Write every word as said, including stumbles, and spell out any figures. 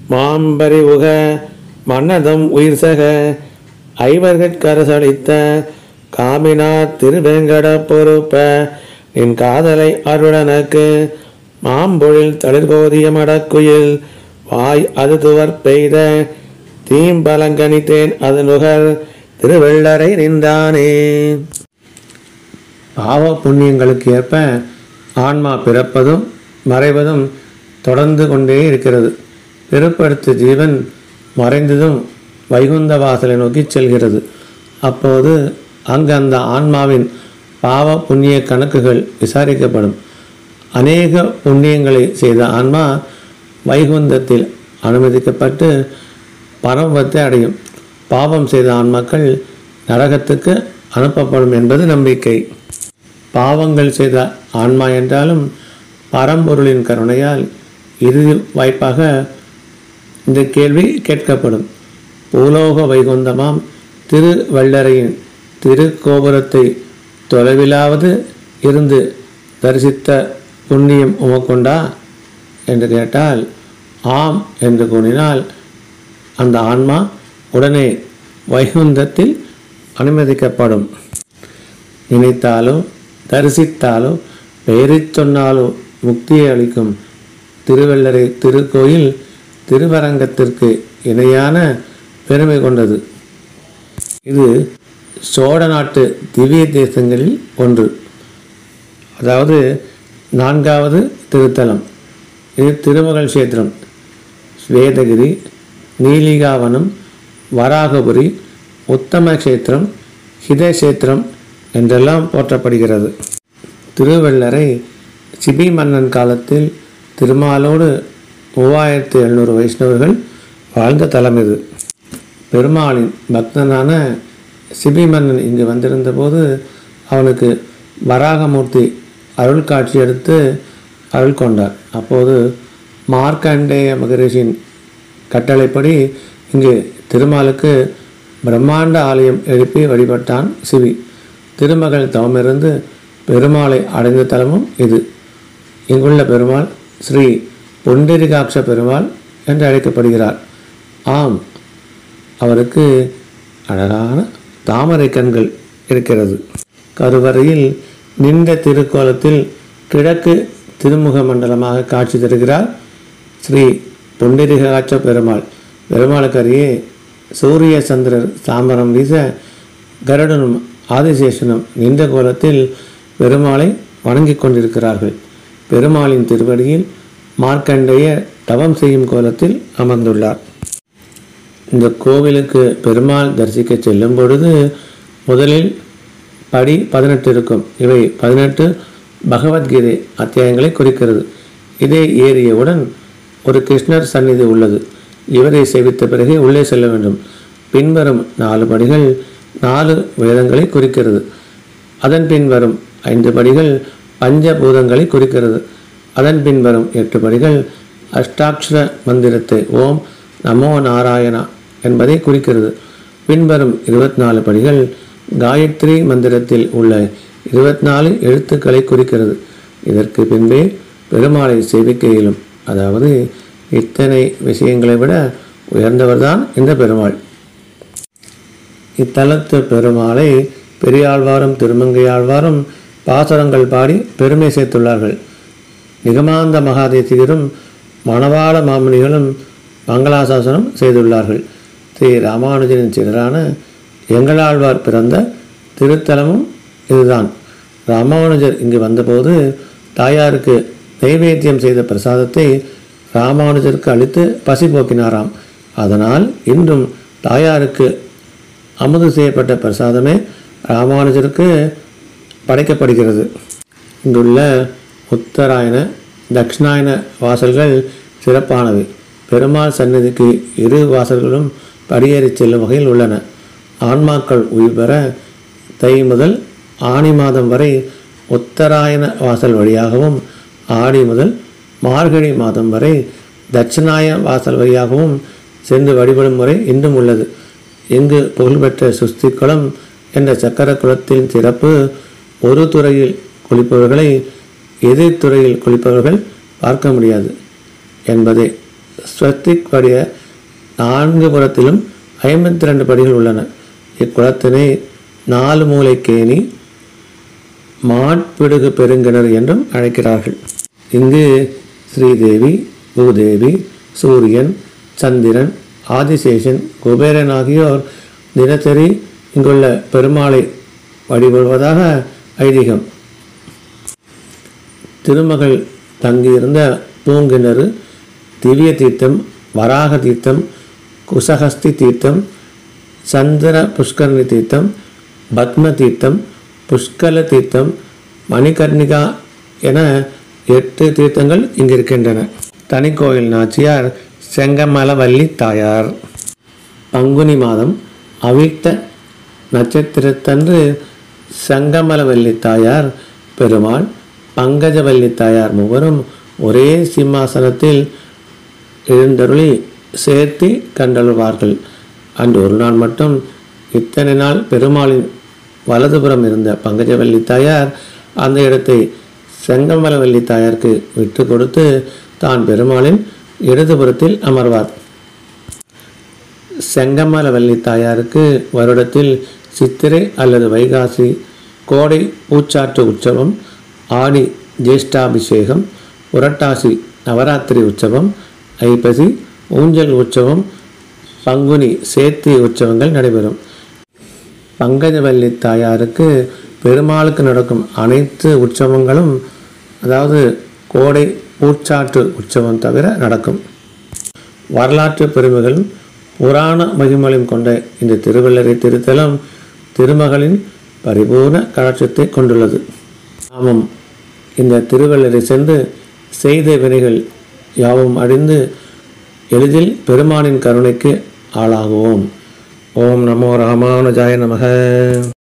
மாம்பரி உக மன்னதம் உயிர்சக ஐவர்கட்கரசளித்த காமினார் திருவேங்கட பொறுப்ப நின் காதலை அருளனக்கு மாம்பொழில் தளிர்கோதிய மடக்குயில் வாய் அது துவர் பெய்த தீம்பலங்கனித்தேன் அது நுகர் திருவெள்ளரை நின்றானே. பாவ புண்ணியங்களுக்கு ஏற்ப ஆன்மா பிறப்பதும் மறைவதும் தொடர்ந்து கொண்டே இருக்கிறது. பிறப்பெடுத்த ஜீவன் மறைந்ததும் வைகுந்த வாசலை நோக்கி செல்கிறது. அப்போது அங்கு அந்த ஆன்மாவின் பாவ புண்ணிய கணக்குகள் விசாரிக்கப்படும். அநேக புண்ணியங்களை செய்த ஆன்மா வைகுந்தத்தில் அனுமதிக்கப்பட்டு பரமபத்தை அடையும். பாவம் செய்த ஆன்மாக்கள் நரகத்துக்கு அனுப்பப்படும் என்பது நம்பிக்கை. பாவங்கள் செய்த ஆன்மா என்றாலும் பரம்பொருளின் கருணையால் இறுதி வாய்ப்பாக இந்த கேள்வி கேட்கப்படும். பூலோக வைகுந்தமாம் திருவள்ளரையின் திருக்கோபுரத்தை தொலைவிலாவது இருந்து தரிசித்த புண்ணியம் உமக்கொண்டா என்று கேட்டால் ஆம் என்று கூறினால் அந்த ஆன்மா உடனே வைகுந்தத்தில் அனுமதிக்கப்படும். நினைத்தாலோ தரிசித்தாலோ பெயரிச் சொன்னாலோ முக்தியை அளிக்கும் திருவள்ளரை திருக்கோயில் திருவரங்கத்திற்கு இணையான பெருமை கொண்டது. இது சோழ நாட்டு திவ்ய தேசங்களில் ஒன்று, அதாவது நான்காவது திருத்தலம். இது திருமகள் கஷேத்திரம், ஸ்வேதகிரி, நீலிகாவனம், வராகபுரி, உத்தம கஷேத்திரம், ஹிதக்ஷேத்திரம் என்றெல்லாம் போற்றப்படுகிறது. திருவள்ளரை சிபி மன்னன் காலத்தில் திருமாலோடு மூவாயிரத்தி எழுநூறு வைஷ்ணவர்கள் வாழ்ந்த தலம் இது. பெருமாளின் பக்தனான சிபி மன்னன் இங்கு வந்திருந்த போது அவனுக்கு வராகமூர்த்தி அருள் காட்சி எடுத்து அருள் கொண்டார். அப்போது மார்க்கண்டேய மகரிஷியின் கட்டளைப்படி இங்கு திருமாலுக்கு பிரம்மாண்ட ஆலயம் எழுப்பி வழிபட்டான் சிவி. திருமகள் தவமிருந்து பெருமாளை அடைந்த தலமும் இது. இங்குள்ள பெருமாள் ஸ்ரீ பொண்டிரிகாட்ச பெருமாள் என்று அழைக்கப்படுகிறார். ஆம், அவருக்கு அழகான தாமரை கண்கள் இருக்கிறது. கருவறையில் நின்ற திருக்கோலத்தில் கிழக்கு திருமுக மண்டலமாக காட்சி தருகிறார் ஸ்ரீ பொண்டிரிகாட்ச பெருமாள். பெருமாளுக்கு அருகே சூரிய சந்திரர் தாமரம் வீச கருடனும் ஆதிசேஷனும் நின்ற கோலத்தில் பெருமாளை வணங்கி கொண்டிருக்கிறார்கள். பெருமாளின் திருவடியில் மார்க்கண்டேய தவம் செய்யும் கோலத்தில் அமர்ந்துள்ளார். இந்த கோவிலுக்கு பெருமாள் தரிசிக்க செல்லும் பொழுது முதலில் படி பதினெட்டு இருக்கும். இவை பதினெட்டு பகவத்கீதை அத்தியாயங்களை குறிக்கிறது. இதை ஏறியவுடன் ஒரு கிருஷ்ணர் சந்நிதி உள்ளது. இவரை சேவித்த பிறகு உள்ளே செல்ல வேண்டும். பின்வரும் நாலு படிகள் நாலு வேதங்களை குறிக்கிறது. அதன் பின் வரும் ஐந்து படிகள் பஞ்சபூதங்களை குறிக்கிறது. அதன் பின் வரும் எட்டு படிகள் அஷ்டாட்சர மந்திரத்தை ஓம் நமோ நாராயணா என்பதை குறிக்கிறது. பின்வரும் இருபத்தி நாலு படிகள் காயத்ரி மந்திரத்தில் உள்ள இருபத்தி நாலு எழுத்துக்களை குறிக்கிறது. இதற்கு பின்பே பெருமாளை சேவிக்க இயலும். அதாவது இத்தனை விஷயங்களை விட உயர்ந்தவர்தான் இந்த பெருமாள். இத்தலத்து பெருமாளை பெரியாழ்வாரும் திருமங்கையாழ்வாரும் பாசுரங்கள் பாடி பெருமை சேர்த்துள்ளார்கள். நிகமாந்த மகாதேசிகரும் மணவாள மாமுனிகளும் மங்களாசாசனம் செய்துள்ளார்கள். ஸ்ரீ ராமானுஜனின் சிலரான எங்களாழ்வார் பிறந்த திருத்தலமும் இதுதான். ராமானுஜர் இங்கு வந்தபோது தாயாருக்கு நைவேத்தியம் செய்த பிரசாதத்தை ராமானுஜருக்கு அளித்து பசி போக்கினாராம். அதனால் இன்றும் தாயாருக்கு அமுது செய்யப்பட்ட பிரசாதமே ராமானுஜருக்கு படைக்கப்படுகிறது. இங்குள்ள உத்தராயண தட்சிணாயன வாசல்கள் சிறப்பானவை. பெருமாள் சன்னதிக்கு இரு வாசல்களும் படியேறி செல்லும் வகையில் உள்ளன. ஆன்மாக்கள் உயிர் பெற தை முதல் ஆனி மாதம் வரை உத்தராயண வாசல் வழியாகவும் ஆடி முதல் மார்கழி மாதம் வரை தட்சிணாய வாசல் வழியாகவும் சென்று வழிபடும் முறை இன்றும் உள்ளது. இங்கு புகழ்பெற்ற சுஸ்தி குளம் என்ற சக்கர குளத்தின் சிறப்பு ஒரு துறையில் குளிப்பவர்களை எதிர் துறையில் குளிப்பவர்கள் பார்க்க முடியாது என்பதே ஸ்வஸ்திக் வடிய நான்கு புறத்திலும் ஐம்பத்தி ரெண்டு படிகள் உள்ளன. இக்குளத்தினை நாலு மூலை கேணி, மாட்பிடுகு பெருங்கிணறு என்றும் அழைக்கிறார்கள். இங்கு ஸ்ரீதேவி, பூதேவி, சூரியன், சந்திரன், ஆதிசேஷன், குபேரன் ஆகியோர் தினசரி இங்குள்ள பெருமாளை வழிபடுவதாக ஐதீகம். திருமகள் தங்கியிருந்த பூங்கிணறு, திவ்ய தீர்த்தம், வராக தீர்த்தம், குசஹஸ்தி தீர்த்தம், சந்திர புஷ்கரணி தீர்த்தம், பத்ம தீர்த்தம், புஷ்கல தீர்த்தம், மணிகர்ணிகா என எட்டு தீர்த்தங்கள் இங்கு இருக்கின்றன. தனிக்கோயில் நாச்சியார் செங்கமலவல்லி தாயார். பங்குனி மாதம் அவிட்ட நட்சத்திரத்தன்று செங்கமலவல்லி தாயார், பெருமாள், பங்கஜவல்லி தாயார் மூவரும் ஒரே சிம்மாசனத்தில் எழுந்தருளி சேர்த்தி கண்டழுவார்கள். அன்று ஒரு நாள் மட்டும் இத்தனை நாள் பெருமாளின் வலதுபுறம் இருந்த பங்கஜவல்லி தாயார் அந்த இடத்தை செங்கமலவல்லி தாயாருக்கு விட்டு கொடுத்து தான் பெருமாளின் இடதுபுறத்தில் அமர்வார். செங்கமலவல்லி தாயாருக்கு வருடத்தில் சித்திரை அல்லது வைகாசி கோடை பூச்சாட்டு உற்சவம், ஆடி ஜேஷ்டாபிஷேகம், புரட்டாசி நவராத்திரி உற்சவம், ஐப்பசி ஊஞ்சல் உற்சவம், பங்குனி சேர்த்தி உற்சவங்கள் நடைபெறும். பங்கஜவல்லி தாயாருக்கு பெருமாளுக்கு நடக்கும் அனைத்து உற்சவங்களும், அதாவது கோடை பூச்சாட்டு உற்சவம் தவிர நடக்கும். வரலாற்று பெருமைகளும் புராண மகிமையும் கொண்ட இந்த திருவள்ளரை திருத்தலம் திருமகளின் பரிபூர்ண கடாட்சத்தை கொண்டுள்ளது. நாமும் இந்த திருவள்ளரை சென்று செய்த வினைகள் யாவும் அழிந்து எளிதில் பெருமானின் கருணைக்கு ஆளாகுவோம். ஓம் நமோ ராமானுஜாய நமக.